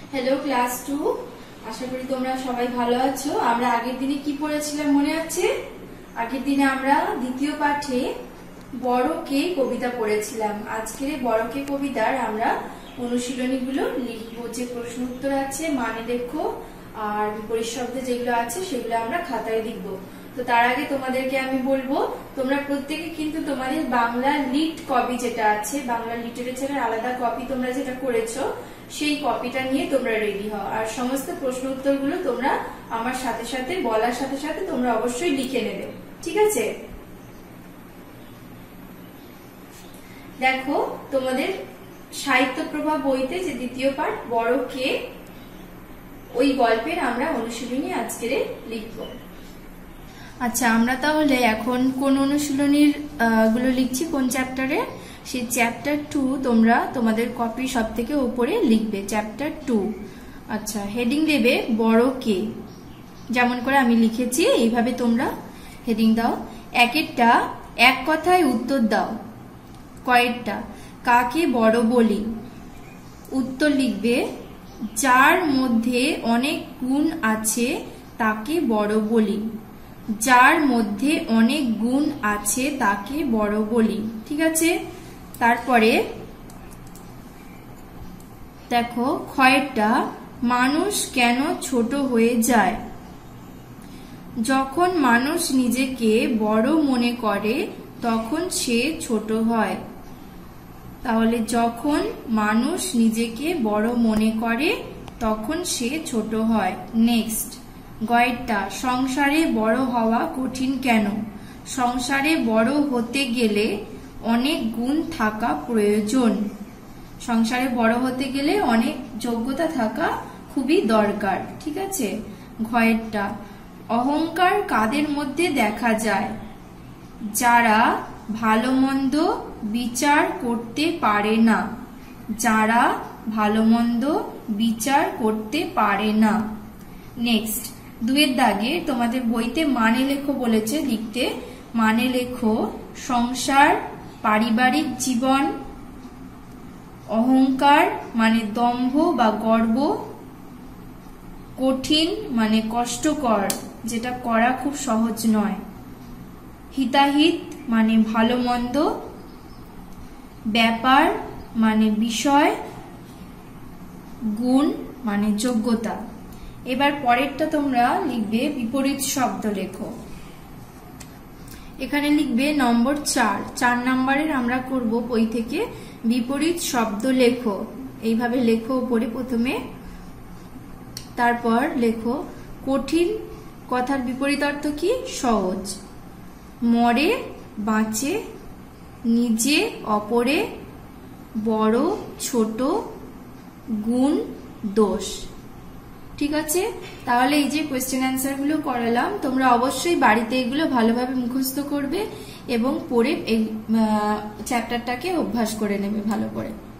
Hello class 2, আশা করি তোমরা সবাই ভালো আছো। আমরা আগের দিনে কি পড়েছিলাম মনে আছে? আগের দিনে আমরা দ্বিতীয় পাঠে বড় কে কবিতা পড়েছিলাম। আজকের বড় কে কবিতার আমরা অনুশীলনীগুলো লিখবো। যে প্রশ্ন উত্তর আছে, মানে লেখো, আর বিপরীত শব্দ যেগুলো আছে সেগুলো আমরা খাতায় লিখবো। তো তার আগে তোমাদেরকে আমি বলবো, তোমরা প্রত্যেকে কিন্তু তোমাদের বাংলা লিট কপি যেটা আছে, বাংলা লিটারেচারের আলাদা কপি তোমরা যেটা করেছো, সেই কপিটা নিয়ে তোমরা রেডি হও। আর সমস্ত প্রশ্ন উত্তরগুলো তোমরা আমার সাথে সাথে বলার সাথে সাথে তোমরা অবশ্যই লিখে নেবে, ঠিক আছে? দেখো, তোমাদের সাহিত্য প্রভা বইতে যে দ্বিতীয় পাঠ বড় কে, ওই গল্পের আমরা অনুশীলনী আজকে লিখব। আচ্ছা, আমরা তাহলে এখন কোন অনুশীলনীর গুলো লিখছি, কোন চ্যাপ্টারে? সেই চ্যাপ্টার 2 তোমরা তোমাদের কপি সব থেকে উপরে লিখবে, চ্যাপ্টার 2। আচ্ছা, হেডিং দেবে বড় কে, যেমন করে আমি লিখেছি এইভাবে তোমরা হেডিং দাও। একেরটা এক কথায় উত্তর দাও। কয়েকটা কাকে বড় বলি? উত্তর লিখবে যার মধ্যে অনেক গুণ আছে তাকে বড় বলি। যার মধ্যে অনেক গুণ আছে তাকে বড় বলি, ঠিক আছে? তারপরে দেখো ক্ষয়টা মানুষ কেন ছোট হয়ে যায়? যখন মানুষ নিজেকে বড় মনে করে তখন সে ছোট হয়। তাহলে যখন মানুষ নিজেকে বড় মনে করে তখন সে ছোট হয়। নেক্সট, গয়েরটা সংসারে বড় হওয়া কঠিন কেন? সংসারে বড় হতে গেলে অনেক গুণ থাকা প্রয়োজন। সংসারে বড় হতে গেলে অনেক যোগ্যতা থাকা খুবই দরকার, ঠিক আছে? ঘয়েরটা অহংকার কাদের মধ্যে দেখা যায়? যারা ভালো মন্দ বিচার করতে পারে না। যারা ভালো মন্দ বিচার করতে পারে না। নেক্সট, দুয়ের দাগে তোমাদের বইতে মানে লেখো বলেছে লিখতে। মানে লেখো সংসার, পারিবারিক জীবন, অহংকার মানে দম্ভ বা গর্ব, কঠিন মানে কষ্টকর, যেটা করা খুব সহজ নয়, হিতাহিত মানে ভালো মন্দ, ব্যাপার মানে বিষয়, গুণ মানে যোগ্যতা। এবার পরেরটা তোমরা লিখবে বিপরীত শব্দ লেখো। এখানে লিখবে নম্বর 4 নম্বরের আমরা করব বই থেকে বিপরীত শব্দ লেখো। এইভাবে লেখো উপরে প্রথমে, তারপর লেখো কঠিন কথার বিপরীত অর্থ কি? সহজ। মরে বাঁচে, নিজে অপরে, বড় ছোট, গুণ দোষ, ঠিক আছে? তাহলে এই যে কোয়েশ্চেন অ্যান্সার গুলো করালাম, তোমরা অবশ্যই বাড়িতে এগুলো ভালোভাবে মুখস্থ করবে এবং পড়ে এই চ্যাপ্টারটাকে অভ্যাস করে নেবে ভালো করে।